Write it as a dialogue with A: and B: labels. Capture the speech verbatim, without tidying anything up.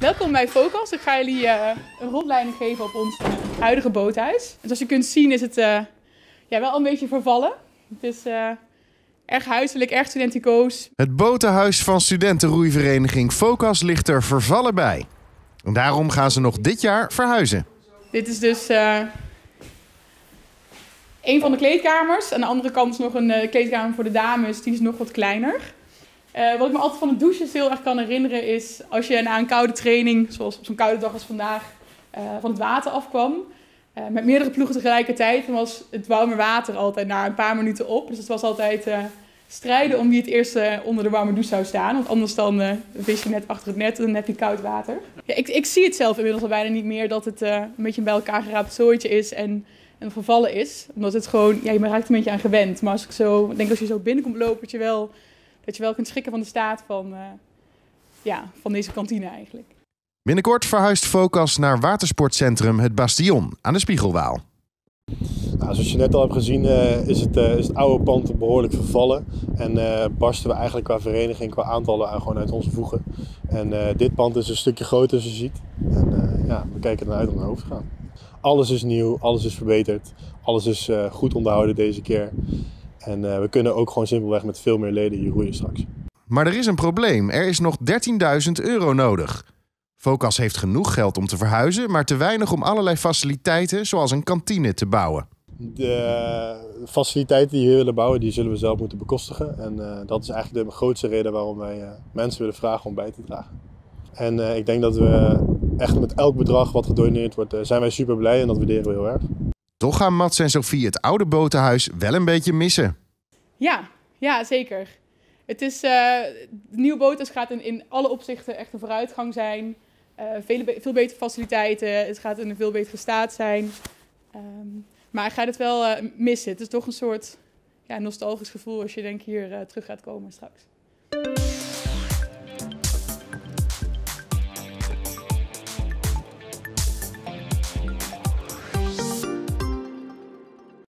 A: Welkom bij Focas. Ik ga jullie uh, een rondleiding geven op ons uh, huidige boothuis. En zoals je kunt zien is het uh, ja, wel een beetje vervallen. Het is uh, erg huiselijk, erg studenticoos.
B: Het botenhuis van studentenroeivereniging Focas ligt er vervallen bij. En daarom gaan ze nog dit jaar verhuizen.
A: Dit is dus uh, een van de kleedkamers. Aan de andere kant is nog een uh, kleedkamer voor de dames. Die is nog wat kleiner. Uh, wat ik me altijd van de douches heel erg kan herinneren is als je na een koude training, zoals op zo'n koude dag als vandaag, uh, van het water afkwam. Uh, met meerdere ploegen tegelijkertijd, dan was het warme water altijd na een paar minuten op. Dus het was altijd uh, strijden om wie het eerst uh, onder de warme douche zou staan. Want anders dan uh, vis je net achter het net en dan heb je koud water. Ja, ik, ik zie het zelf inmiddels al bijna niet meer dat het uh, een beetje een bij elkaar geraapt zooitje is en, en vervallen is. Omdat het gewoon, ja, je raakt een beetje aan gewend. Maar als ik zo, denk als je zo binnenkomt lopen, dat je wel... Dat je wel kunt schrikken van de staat van, uh, ja, van deze kantine eigenlijk.
B: Binnenkort verhuist Focas naar watersportcentrum Het Bastion aan de Spiegelwaal.
C: Nou, zoals je net al hebt gezien uh, is, het, uh, is het oude pand behoorlijk vervallen. En uh, barsten we eigenlijk qua vereniging, qua aantallen aan gewoon uit onze voegen. En uh, dit pand is een stukje groter zoals je ziet. En uh, ja, we kijken ernaar uit om naar hoofd te gaan. Alles is nieuw, alles is verbeterd. Alles is uh, goed onderhouden deze keer. En uh, we kunnen ook gewoon simpelweg met veel meer leden hier roeien straks.
B: Maar er is een probleem. Er is nog dertienduizend euro nodig. Focas heeft genoeg geld om te verhuizen, maar te weinig om allerlei faciliteiten, zoals een kantine, te bouwen.
C: De faciliteiten die we hier willen bouwen, die zullen we zelf moeten bekostigen. En uh, dat is eigenlijk de grootste reden waarom wij uh, mensen willen vragen om bij te dragen. En uh, ik denk dat we echt met elk bedrag wat gedoneerd wordt, uh, zijn wij super blij en dat waarderen we heel erg.
B: Toch gaan Mats en Sophie het oude botenhuis wel een beetje missen.
A: Ja, ja zeker. Het is, uh, de nieuwe boothuis gaat in, in alle opzichten echt een vooruitgang zijn. Uh, veel, veel betere faciliteiten, het gaat in een veel betere staat zijn. Um, maar ik ga het wel uh, missen. Het is toch een soort ja, nostalgisch gevoel als je denk ik hier uh, terug gaat komen straks.